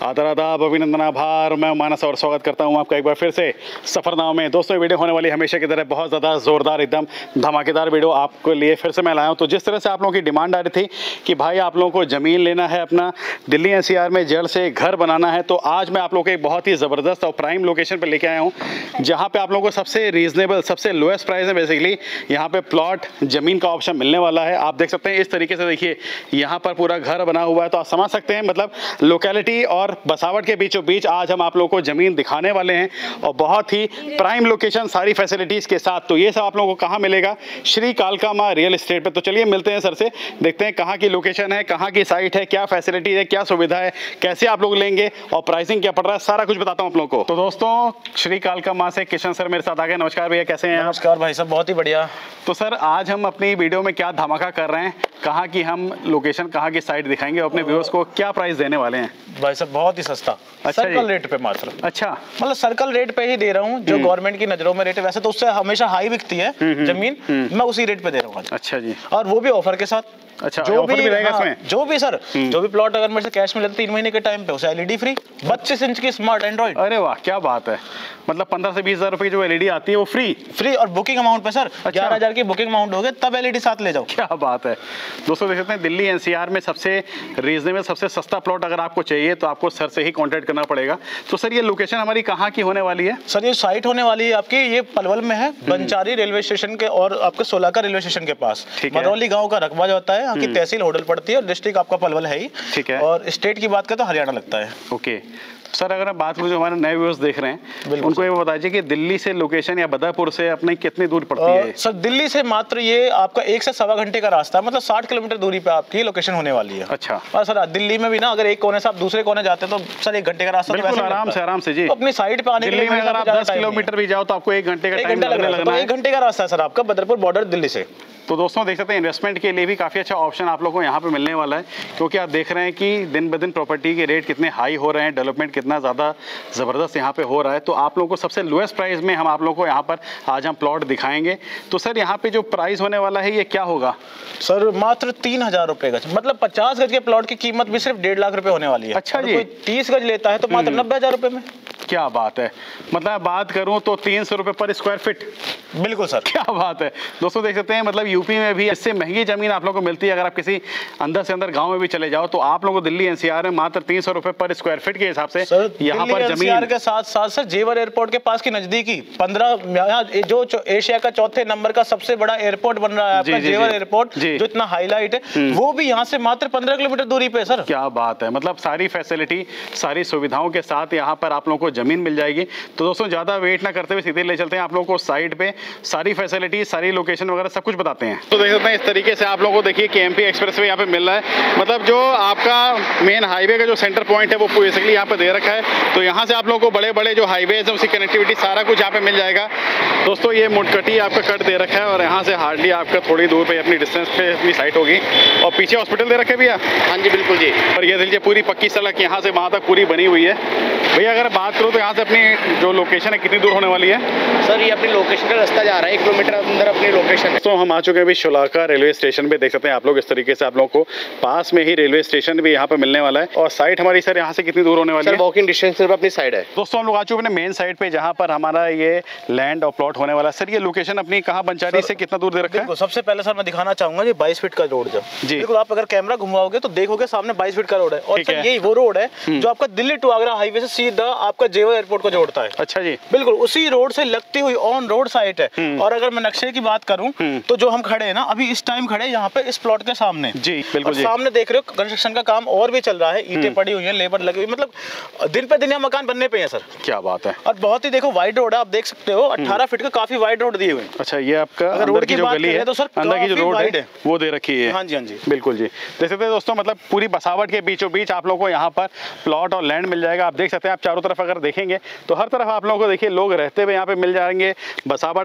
आदर आदाब, अभिनंदन, आभार। मैं मानस और स्वागत करता हूं आपका एक बार फिर से सफरनामा में। दोस्तों ये वीडियो होने वाली हमेशा की तरह बहुत ज़्यादा ज़ोरदार, एकदम धमाकेदार वीडियो आपके लिए फिर से मैं लाया हूं। तो जिस तरह से आप लोगों की डिमांड आ रही थी कि भाई आप लोगों को ज़मीन लेना है, अपना दिल्ली NCR में जड़ से घर बनाना है, तो आज मैं आप लोगों को एक बहुत ही ज़बरदस्त और प्राइम लोकेशन पर लेके आया हूँ, जहाँ पर आप लोगों को सबसे रीज़नेबल, सबसे लोएस्ट प्राइस में बेसिकली यहाँ पर प्लॉट ज़मीन का ऑप्शन मिलने वाला है। आप देख सकते हैं इस तरीके से, देखिए यहाँ पर पूरा घर बना हुआ है, तो आप समझ सकते हैं मतलब लोकेलिटी और बसावट के बीचों बीच आज हम आप लोगों को ज़मीन दिखाने वाले हैं, और बहुत ही प्राइम लोकेशन, सारी फैसिलिटीज़ के साथ। तो ये सब आप लोगों को कहाँ मिलेगा? श्री कालका माँ रियल एस्टेट पे। तो चलिए मिलते हैं सर से, देखते हैं कहाँ की लोकेशन है, कहाँ की साइट है, क्या फैसिलिटी है, क्या सुविधा है, कैसे आप लोग लेंगे और प्राइसिंग क्या पड़ रहा है, सारा कुछ बताता हूँ आप लोगों को। तो दोस्तों श्री कालका माँ से किशन सर मेरे साथ आ गए। नमस्कार भैया, कैसे हैं? नमस्कार भाई साहब, बहुत ही बढ़िया। तो सर आज हम अपनी वीडियो में क्या धमाका कर रहे हैं, कहाँ की हम लोकेशन, कहाँ की साइट दिखाएंगे और अपने व्यूअर्स को क्या प्राइस देने वाले हैं? भाई साहब बहुत ही सस्ता, अच्छा सर्कल रेट पे मात्र। अच्छा, मतलब सर्कल रेट पे ही दे रहा हूँ, जो गवर्नमेंट की नजरों में रेट है, वैसे तो उससे हमेशा हाई बिकती है जमीन, मैं उसी रेट पे दे रहा हूँ। अच्छा जी, और वो भी ऑफर के साथ। अच्छा, जो भी रहेगा हाँ, इसमें? जो भी सर, जो भी प्लॉट अगर मेरे से कैश में लेते 3 महीने के टाइम पे, उसे LED फ्री, 32 इंच की स्मार्ट एंड्रॉइड। अरे वाह, क्या बात है। मतलब 15 से 20 हज़ार रुपए की जो LED आती है वो फ्री। और बुकिंग अमाउंट पे सर, अच्छा। 11,000 की बुकिंग अमाउंट हो गए तब LED साथ ले जाओ। क्या बात है। दोस्तों देख सकते हैं दिल्ली NCR में सबसे रीजनेबल, सबसे सस्ता प्लॉट अगर आपको चाहिए तो आपको सर से ही कॉन्टैक्ट करना पड़ेगा। तो सर ये लोकेशन हमारी कहाँ की होने वाली है? सर ये साइट होने वाली है आपकी, ये पलवल में है, बंचारी रेलवे स्टेशन के और आपके सोलाका रेलवे स्टेशन के पास। मरौली गांव का रकबा जो होता है, यहाँ की तहसील होडल पड़ती है और डिस्ट्रिक्ट आपका पलवल है ही। ठीक है। और स्टेट की बात करें तो हरियाणा लगता है। ओके सर, अगर मैं बात करूँ जो हमारे नए व्यूअर्स देख रहे हैं उनको ये बताइए कि दिल्ली से लोकेशन या बदापुर से अपने कितनी दूर पड़ती है? सर दिल्ली से मात्र ये आपका 1 से सवा घंटे का रास्ता है, मतलब 60 किलोमीटर दूरी पे आपकी लोकेशन होने वाली है। अच्छा। और सर दिल्ली में भी ना, अगर एक कोने से आप दूसरे कोने जाते हैं तो सर 1 घंटे का रास्ता बिल्कुल आराम से जी। तो अपनी साइड पे आने के लिए अगर आप 10 किलोमीटर भी जाओ तो आपको 1 घंटे का टाइम लगना है। 1 घंटे का रास्ता है सर आपका बदरपुर बॉर्डर दिल्ली से। तो दोस्तों देख सकते हैं इन्वेस्टमेंट के लिए भी काफ़ी अच्छा ऑप्शन आप लोगों को यहाँ पे मिलने वाला है, क्योंकि आप देख रहे हैं कि दिन ब दिन प्रॉपर्टी के रेट कितने हाई हो रहे हैं, डेवलपमेंट कितना ज़्यादा ज़बरदस्त यहाँ पे हो रहा है। तो आप लोगों को सबसे लोएस्ट प्राइस में हम आप लोगों को यहाँ पर आज हम प्लॉट दिखाएंगे। तो सर यहाँ पे जो प्राइस होने वाला है ये क्या होगा? सर मात्र 3,000 रुपये गज, मतलब 50 गज के प्लॉट की कीमत भी सिर्फ 1.5 लाख रुपए होने वाली है। अच्छा जी। कोई 30 गज लेता है तो मात्र 90,000 रुपये में। क्या बात है। मतलब बात करूं तो 300 रुपये पर स्क्वायर फीट। बिल्कुल सर, क्या बात है। दोस्तों देख सकते हैं मतलब यूपी में भी इससे महंगी जमीन आप लोगों को मिलती है। अगर आप किसी अंदर से अंदर गांव में भी चले जाओ तो आप लोगों को दिल्ली NCR में मात्र 300 रुपये पर स्क्वायर फीट के हिसाब से यहाँ पर जमीन के साथ साथ सर जेवर एयरपोर्ट के पास की नजदीकी 15 जो एशिया का 4थे नंबर का सबसे बड़ा एयरपोर्ट बन रहा है आपका जेवर एयरपोर्ट, जो इतना हाईलाइट है, वो भी यहाँ से मात्र 15 किलोमीटर दूरी पे सर। क्या बात है। मतलब सारी फैसिलिटी, सारी सुविधाओं के साथ यहाँ पर आप लोगों को जमीन मिल जाएगी। तो दोस्तों ज्यादा वेट ना करते हुए सीधे ले चलते हैं आप लोगों को साइट पे, सारी फैसिलिटी, सारी लोकेशन वगैरह सब कुछ बताते हैं। तो देख सकते हैं इस तरीके से आप लोगों को देखिए KMP एक्सप्रेसवे यहाँ पे मिल रहा है। मतलब जो आपका मेन हाईवे का जो सेंटर पॉइंट है वो बेसिकली यहाँ पे दे रखा है। तो यहाँ से आप लोगों को बड़े बड़े जो हाईवेज है उसकी कनेक्टिविटी सारा कुछ यहाँ पे मिल जाएगा। दोस्तों ये मुटकटी आपका कट दे रखा है और यहाँ से हार्डली आपका थोड़ी दूर पे अपनी डिस्टेंस पे अपनी साइट होगी। और पीछे हॉस्पिटल दे रखे भैया? हाँ जी बिल्कुल जी। और ये देखिए पूरी पक्की सड़क यहाँ से वहाँ तक पूरी बनी हुई है। भैया अगर बात करूँ तो यहाँ से अपनी जो लोकेशन है कितनी दूर होने वाली है? सर ये अपनी लोकेशन का रास्ता जा रहा है, 1 किलोमीटर अंदर अपनी लोकेशन है। तो हम आ चुके हैं अभी सोलाका रेलवे स्टेशन पे। देख सकते हैं आप लोग इस तरीके से आप लोगों को पास में ही रेलवे स्टेशन भी यहाँ पे मिलने वाला है। और साइट हमारी सर यहाँ से कितनी दूर होने वाली है? सर वॉकिंग डिस्टेंस पर अपनी साइड है। दोस्तों हम लोग आ चुके हैं मेन साइट पे जहाँ पर हमारा ये लैंड और प्लॉट होने वाला है। सर ये लोकेशन अपनी कहाँ, बंचारी से कितना दूर दे रखा है? सबसे पहले सर मैं दिखाना चाहूंगा ये 22 फीट का रोड जी। बिल्कुल आप अगर कैमरा घुमाओगे तो देखोगे सामने 22 फीट का रोड है। और सर यही वो रोड है जो आपका दिल्ली टू आगरा हाईवे से सीधा आपका जेवर एयरपोर्ट को जोड़ता है। अच्छा जी। बिल्कुल उसी रोड से लगती हुई ऑन रोड साइट है। और अगर मैं नक्शे की बात करूं तो जो हम खड़े हैं ना अभी इस टाइम खड़े यहाँ पे इस प्लॉट के सामने जी, बिल्कुल जी। सामने देख रहे हो कंस्ट्रक्शन का काम और भी चल रहा है, ईंटें पड़ी हुई हैं, लेबर लगी हुई, मतलब दिन पे दिन यहाँ मकान बनने पे है सर। क्या बात है। और बहुत ही देखो वाइड रोड है, आप देख सकते हो 18 फीट का काफी वाइड रोड दिए हुए। अच्छा ये आपका अंदर की जो गली है, तो सर अंदर की जो रोड है वो दे रखी है। हाँ जी, हाँ जी, बिल्कुल जी। देख सकते हैं दोस्तों मतलब पूरी बसावट के बीचों बीच आप लोगों को यहाँ पर प्लॉट और लैंड मिल जाएगा। आप देख सकते हैं, आप चारों तरफ अगर देखेंगे तो हर तरफ आप लोगों को देखिए लोग रहते हुए यहाँ पे मिल जाएंगे। बसावट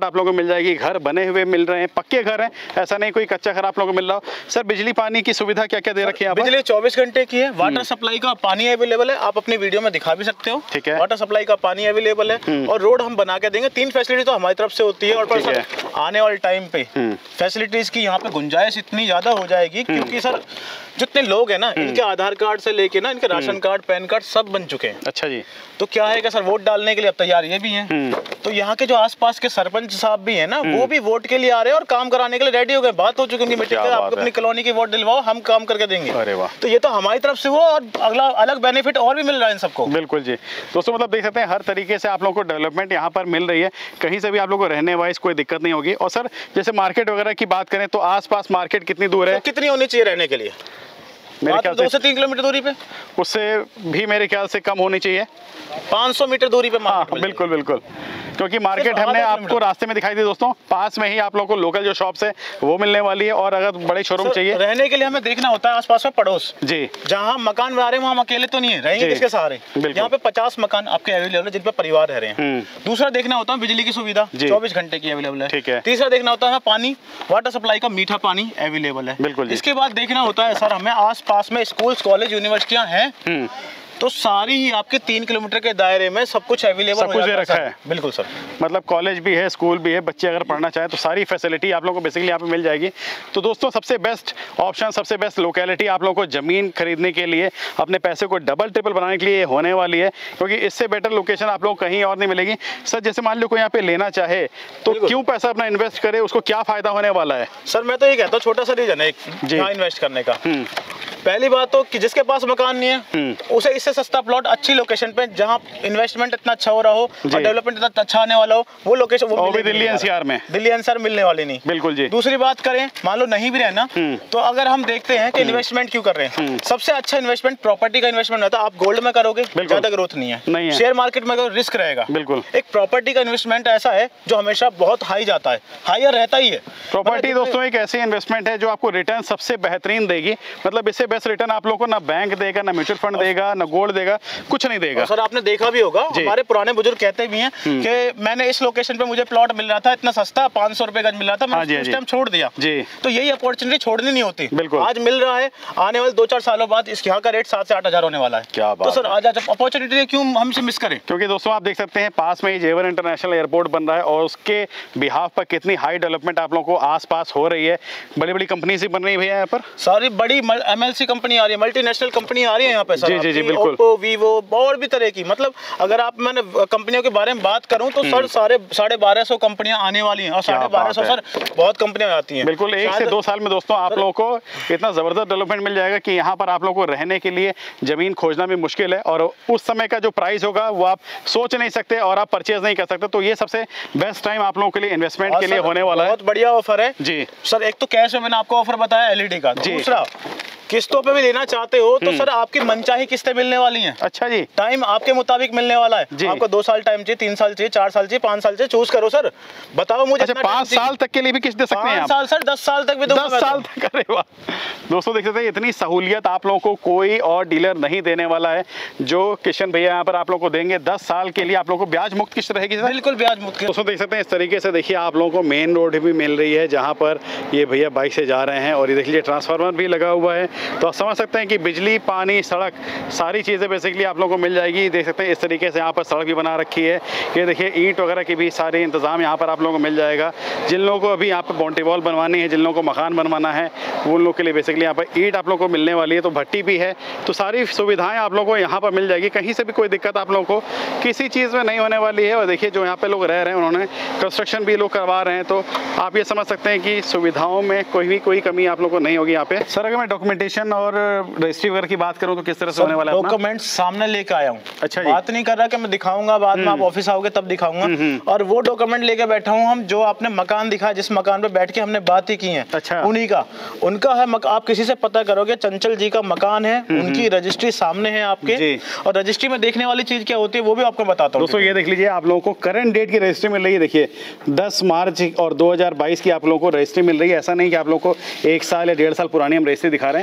फ्लैट आप लोगों को मिल जाएगी, घर बने हुए मिल रहे हैं, पक्के घर हैं, ऐसा नहीं कोई कच्चा घर आप लोगों को मिल रहा हो। सर बिजली पानी की सुविधा क्या क्या दे रखी है? बिजली 24 घंटे की है, वाटर सप्लाई का पानी अवेलेबल है, आप अपनी वीडियो में दिखा भी सकते हो। ठीक है, वाटर सप्लाई का पानी अवेलेबल है और रोड हम बना के देंगे। 3 फैसिलिटी तो हमारी तरफ से होती है। और पर सर आने वाले टाइम पे फैसिलिटीज की यहाँ पे गुंजाइश इतनी ज्यादा हो जाएगी, क्योंकि सर जितने लोग हैं ना, इनके आधार कार्ड से लेके ना इनके राशन कार्ड, पैन कार्ड सब बन चुके हैं। अच्छा जी। तो क्या है कि सर वोट डालने के लिए अब तैयार ये भी हैं। तो यहाँ के जो आसपास के सरपंच साहब भी हैं ना, वो भी वोट के लिए आ रहे हैं और काम कराने के लिए रेडी हो गए। बात हो चुकी है मीटिंग में, आप अपनी कॉलोनी की वोट दिलवाओ, हम काम करके देंगे। अरे वाह। तो ये तो हमारी तरफ से हुआ और अगला अलग बेनिफिट और भी मिल रहा है इन सबको। बिल्कुल जी। दोस्तों मतलब देख सकते हैं हर तरीके से आप लोगों को डेवलपमेंट यहाँ पर मिल रही है, कहीं से भी आप लोगों को रहने वाइज कोई दिक्कत नहीं होगी। और सर जैसे मार्केट वगैरह की बात करें तो आसपास मार्केट कितनी दूर है? तो कितनी होनी चाहिए रहने के लिए? मेरे ख्याल 2 से 3 किलोमीटर दूरी पे। उससे भी मेरे ख्याल से कम होनी चाहिए। 500 मीटर दूरी पे। हाँ बिल्कुल बिल्कुल, क्योंकि मार्केट हमने आपको रास्ते में दिखाई दी दोस्तों, पास में ही आप लोगों को लोकल जो शॉप्स है वो मिलने वाली है। और अगर बड़े शोरूम चाहिए रहने के लिए हमें देखना होता है आसपास में पड़ोस जी, जहाँ हम मकान बना रहे हैं वहाँ हम अकेले तो नहीं है, रहेंगे किसके सहारे? यहाँ पे 50 मकान आपके अवेलेबल है जिन पे परिवार रह रहे हैं। दूसरा देखना होता है बिजली की सुविधा 24 घंटे की अवेलेबल है। ठीक है। तीसरा देखना होता है पानी, वाटर सप्लाई का मीठा पानी अवेलेबल है। बिल्कुल। इसके बाद देखना होता है सर हमें आस पास में स्कूल कॉलेज यूनिवर्सिटियाँ हैं, तो सारी ही आपके 3 किलोमीटर के दायरे में सब कुछ अवेलेबल सब कुछ दे रखा है। बिल्कुल सर, मतलब कॉलेज भी है, स्कूल भी है, बच्चे अगर पढ़ना चाहे तो सारी फैसिलिटी आप लोगों को बेसिकली यहाँ पे मिल जाएगी। तो दोस्तों सबसे बेस्ट ऑप्शन, सबसे बेस्ट लोकेलिटी आप लोगों को ज़मीन खरीदने के लिए, अपने पैसे को डबल ट्रिपल बनाने के लिए होने वाली है, क्योंकि इससे बेटर लोकेशन आप लोगों को कहीं और नहीं मिलेगी। सर जैसे मान लो कोई यहाँ पे लेना चाहे तो क्यों पैसा अपना इन्वेस्ट करे, उसको क्या फ़ायदा होने वाला है? सर मैं तो ये कहता हूँ छोटा सा रीजन है यहाँ इन्वेस्ट करने का। पहली बात तो कि जिसके पास मकान नहीं है उसे इससे सस्ता प्लॉट अच्छी लोकेशन पे जहां इन्वेस्टमेंट इतना अच्छा हो रहा हो और डेवलपमेंट इतना अच्छा आने वाला हो, वो लोकेशन वो भी दिल्ली एनसीआर में, दिल्ली एनसीआर मिलने वाली नहीं। बिल्कुल जी। दूसरी बात करें, मान लो नहीं भी रहना तो अगर हम देखते हैं कि इन्वेस्टमेंट क्यों कर रहे हैं, सबसे अच्छा इन्वेस्टमेंट प्रॉपर्टी का इन्वेस्टमेंट रहता है। आप गोल्ड में करोगे ज्यादा ग्रोथ नहीं है, शेयर मार्केट में रिस्क रहेगा। बिल्कुल। एक प्रॉपर्टी का इन्वेस्टमेंट ऐसा है जो हमेशा बहुत हाई जाता है, हायर रहता ही है। प्रॉपर्टी दोस्तों एक ऐसी इन्वेस्टमेंट है जो आपको रिटर्न सबसे बेहतरीन देगी। मतलब इससे बेस्ट रिटर्न आप लोगों को ना बैंक देगा, ना म्यूचुअल फंड देगा, ना गोल्ड देगा, कुछ नहीं देगा। सर आपने देखा भी होगा, हमारे पुराने बुजुर्ग कहते भी हैं कि मैंने इस लोकेशन पे मुझे प्लॉट मिल रहा था इतना सस्ता, 500 रुपए गज मिल रहा था, मैंने उस टाइम छोड़ दिया जी। तो यही अपॉर्चुनिटी छोड़नी नहीं होती। बिल्कुल। आज मिल रहा है, आने वाले 2-4 सालों बाद इस यहाँ का रेट 7 से 8 हजार होने वाला है। क्या बात। तो सर आज अपॉर्चुनिटी क्यों हमसे मिस करें? क्योंकि दोस्तों आप देख सकते हैं पास में ही जेवर इंटरनेशनल एयरपोर्ट बन रहा है और उसके बिहाफ पर कितनी हाई डेवलपमेंट आप लोगों को आसपास हो रही है। बड़ी बड़ी कंपनी से बन रही है भैया यहाँ पर, सारी बड़ी MLC कंपनी आ रही है, मल्टीनेशनल कंपनी आ रही है यहाँ पे सर। जी, बिल्कुल। ओप्पो, वीवो और भी तरह की, मतलब अगर आप मैंने कंपनियों के बारे में बात करूं तो सर 1250 कंपनियां आने वाली हैं और 1250 सर बहुत कंपनियां आती हैं। बिल्कुल 1 से 2 साल में दोस्तों आप लोगों को इतना जबरदस्त डेवलपमेंट मिल जाएगा कि यहाँ पर आप लोगों को रहने के लिए जमीन खोजना भी मुश्किल है और उस समय का जो प्राइस होगा वो आप सोच नहीं सकते और आप परचेज नहीं कर सकते। तो ये सबसे बेस्ट टाइम आप लोगों के लिए इन्वेस्टमेंट के लिए होने वाला है। बहुत बढ़िया ऑफर है जी सर। एक तो कैश में मैंने आपको ऑफर बताया LED का, दूसरा किस्तों पे भी लेना चाहते हो तो सर आपकी मनचाही किस्तें मिलने वाली हैं। अच्छा जी। टाइम आपके मुताबिक मिलने वाला है। आपको 2 साल टाइम चाहिए, 3 साल चाहिए, 4 साल चाहिए, 5 साल चाहिए, चूज करो सर। बताओ मुझे। अच्छा 5 साल तक के लिए भी किस्त दे सकते हैं आप? 5 साल सर, 10 साल तक भी 10 साल तक। अरे वाह दोस्तों देख सकते हैं इतनी सहूलियत आप लोगों को कोई और डीलर नहीं देने वाला है जो किशन भैया यहाँ पर आप लोगों को देंगे। 10 साल के लिए आप लोगों को ब्याज मुक्त किस्त रहेगी सर? बिल्कुल ब्याज मुक्त। दोस्तों देख सकते हैं इस तरीके से देखिए आप लोगों को मेन रोड भी मिल रही है जहाँ पर ये भैया बाइक से जा रहे हैं और ये देख लीजिए ट्रांसफार्मर भी लगा हुआ है। तो आप समझ सकते हैं कि बिजली, पानी, सड़क सारी चीज़ें बेसिकली आप लोगों को मिल जाएगी। देख सकते हैं इस तरीके से यहाँ पर सड़क भी बना रखी है। ये देखिए ईंट वगैरह की भी सारे इंतज़ाम यहाँ पर आप लोगों को मिल जाएगा। जिन लोगों को अभी यहाँ पर बाउंड्री वॉल बनवानी है, जिन लोगों को मकान बनवाना है, वो उन लोगों के लिए बेसिकली यहाँ पर ईंट आप लोगों को मिलने वाली है। तो भट्टी भी है, तो सारी सुविधाएँ आप लोगों को यहाँ पर मिल जाएगी। कहीं से भी कोई दिक्कत आप लोगों को किसी चीज़ में नहीं होने वाली है। और देखिए जो यहाँ पर लोग रह रहे हैं उन्होंने कंस्ट्रक्शन भी लोग करवा रहे हैं, तो आप ये समझ सकते हैं कि सुविधाओं में कोई कमी आप लोगों को नहीं होगी यहाँ पे। सर अगर मैं डॉक्यूमेंटेशन और रजिस्ट्री वगैरह की बात करूं तो किस तरह से होने वाला है? डॉक्यूमेंट्स सामने लेके आया हूं। अच्छा बात नहीं कर रहा कि मैं दिखाऊंगा बाद में, आप ऑफिस आओगे तब दिखाऊंगा। और वो डॉक्यूमेंट लेके बैठा हूं हम, जो आपने मकान दिखाया, जिस मकान पे बैठ के हमने बात ही की है। अच्छा। उन्हीं का, उनका है। आप किसी से पता करोगे चंचल जी का मकान है, उनकी रजिस्ट्री सामने है आपके। और रजिस्ट्री में देखने वाली चीज क्या होती है वो भी आपको बताता हूँ। दोस्तों ये देख लीजिए आप लोगों को करंट डेट की रजिस्ट्री मिल रही है। देखिए 10 मार्च और 2022 की आप लोगों को रजिस्ट्री मिल रही है। ऐसा नहीं कि आप लोगों को 1 साल या 1.5 साल पुरानी हम रजिस्ट्री दिखा रहे हैं।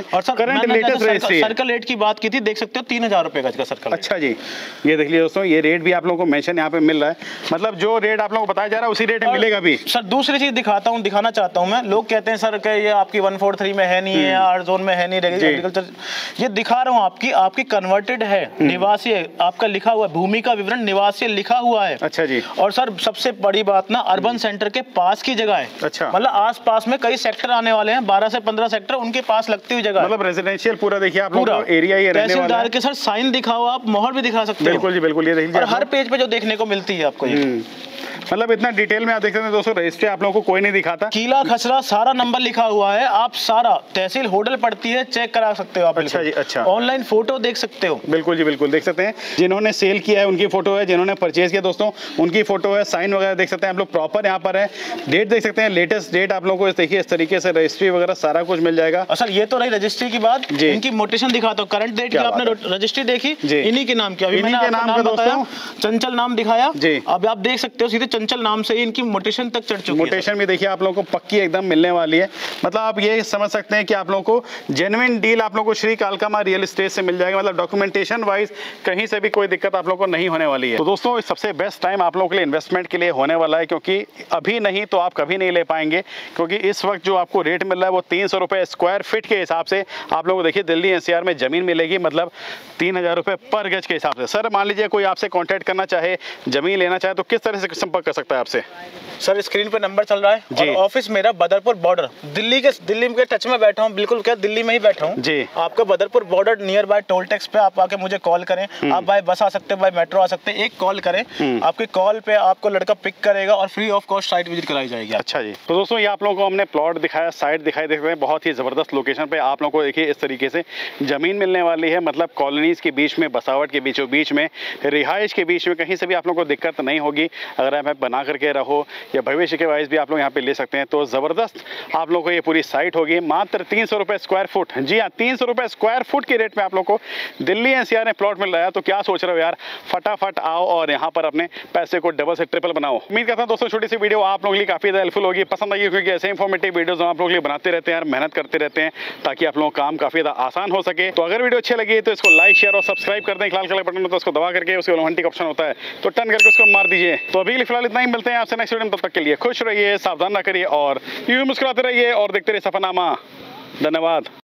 और सर करंट लेटेस्ट रेट है। सर्कल रेट की बात की थी, देख सकते हो 3000 रुपए का सर्कल। अच्छा जी, ये देख लीजिए दोस्तों, ये रेट भी आप लोगों को मेंशन यहाँ पे मिल रहा है, मतलब जो रेट आप लोगों को बताया जा रहा है उसी रेट में मिलेगा भी। सर दूसरी चीज दिखाना चाहता हूँ मैं, लोग कहते हैं सर कि ये आपकी 143 में है नहीं है, आर जोन में है नहीं एग्रीकल्चर, ये दिखा रहा हूँ आपकी कन्वर्टेड है, निवासी है, आपका लिखा हुआ भूमि का विवरण निवासी लिखा हुआ है। अच्छा जी। और सर सबसे बड़ी बात ना, अर्बन सेंटर के पास की जगह है। अच्छा, मतलब आस पास में कई सेक्टर आने वाले हैं, 12 से 15 सेक्टर उनके पास लगती हुई जगह, मतलब रेजिडेंशियल पूरा देखिए आप लोग एरिया ये रहने वाला है। तहसीलदार के सर साइन दिखाओ, आप मोहर भी दिखा सकते हो। बिल्कुल जी बिल्कुल, ये देखिए और हर पेज पे जो देखने को मिलती है आपको ये, मतलब इतना डिटेल में आप देख सकते हैं दोस्तों, रजिस्ट्री आप लोगों को कोई नहीं दिखाता, कीला खसरा सारा नंबर लिखा हुआ है, आप सारा तहसील होटल पड़ती है, चेक करा सकते हो आप। अच्छा जी, अच्छा, ऑनलाइन फोटो देख सकते हो। बिल्कुल जी बिल्कुल, देख सकते हैं जिन्होंने सेल किया है उनकी फोटो है, जिन्होंने परचेज किया दोस्तों उनकी फोटो है, साइन वगैरह देख सकते हैं आप लोग, प्रॉपर यहाँ पर है, डेट देख सकते हैं, लेटेस्ट डेट आप लोगों को देखिए इस तरीके से रजिस्ट्री वगैरह सारा कुछ मिल जाएगा। सर ये तो रही रजिस्ट्री की बात, इनकी मोटेशन दिखाता हूँ, करंट डेट की आपने रजिस्ट्री देखी, इन्हीं के नाम की, अभी मैंने आपको नाम बताया, चंचल नाम दिखाया जी, अब आप देख सकते हो सीधे चंचल नाम से ही इनकी मोटेशन तक चढ़ चुकी है। मोटेशन भी देखिए आप लोगों को पक्की एकदम मिलने वाली है, मतलब आप ये समझ सकते हैं कि आप लोगों को जेन्युइन डील आप लोगों को श्री कालकामा रियल एस्टेट से मिल जाएगा, मतलब डॉक्यूमेंटेशन वाइज कहीं से भी कोई दिक्कत आप लोगों को नहीं होने वाली है। तो दोस्तों सबसे बेस्ट टाइम आप लोगों के लिए इन्वेस्टमेंट के लिए होने वाला है, क्योंकि अभी नहीं तो आप कभी नहीं ले पाएंगे, क्योंकि इस वक्त जो आपको रेट मिल रहा है वो 300 रुपये स्क्वायर फीट के हिसाब से आप लोगों को देखिए दिल्ली एनसीआर में जमीन मिलेगी, मतलब 3000 रुपये पर गज के हिसाब से। सर मान लीजिए कोई आपसे कॉन्टैक्ट करना चाहे, जमीन लेना चाहे, तो किस तरह से संपर्क कर सकता है आपसे? सर स्क्रीन पे नंबर चल रहा है और ऑफिस मेरा बदरपुर बॉर्डर, दिल्ली के टच में बैठा हूँ, बिल्कुल क्या दिल्ली में ही बैठा हूँ जी। आपका Badarpur border near by toll tax पे आप आके मुझे कॉल करें, आप बाय बस आ सकते हैं, बाय मेट्रो आ सकते हैं, एक कॉल करें, आपकी कॉल पे आपको लड़का पिक करेगा और free of cost site visit कराई जाएगी। अच्छा जी, तो दोस्तों ये आप लोगों को हमने प्लॉट दिखाया, साइट दिखाई, देखते हैं बहुत ही जबरदस्त लोकेशन पे आप लोगों को देखिए इस तरीके से जमीन मिलने वाली है, मतलब कॉलोनीज के बीच में, बसावट के बीचों बीच में, रिहाइश के बीच में, कहीं से भी आप लोगों को दिक्कत नहीं होगी अगर आप बना करके रहो, या भविष्य के वाइज भी आप लोग यहाँ पे ले सकते हैं। तो जबरदस्त आप लोगों को ये पूरी साइट होगी, मात्र 300 रुपये स्क्वायर फुट। जी हाँ, 300 रुपये स्क्वायर फुट के रेट में आप लोग को दिल्ली एनसीआर में प्लॉट मिल रहा है। तो क्या सोच रहे हो यार, फटाफट आओ और यहाँ पर अपने पैसे को डबल से ट्रिपल बनाओ। उम्मीद करता हूँ दोस्तों छोटी सी वीडियो आप लोगों के लिए काफी ज़्यादा हेल्पफुल होगी, पसंद आई, क्योंकि ऐसे इंफॉर्मेटिव वीडियोस आप लोगों के लिए बनाते रहते हैं, मेहनत करते रहते हैं ताकि आप लोगों का काम काफी ज़्यादा आसान हो सके। तो अगर वीडियो अच्छी लगी तो इसको लाइक शेयर और सब्सक्राइब कर दें, लाल कलर बटन में तो उसको दबा करके उसके घंटी का ऑप्शन होता है तो टर्न करके उसको मार दीजिए। तो अभी फिलहाल इतना ही, मिलते हैं आपसे नेक्स्ट वीडियो में, तब तक के लिए खुश रहिए, सावधान ना करिए और यूं मुस्कुराते रहिए और देखते रहिए सफरनामा। धन्यवाद।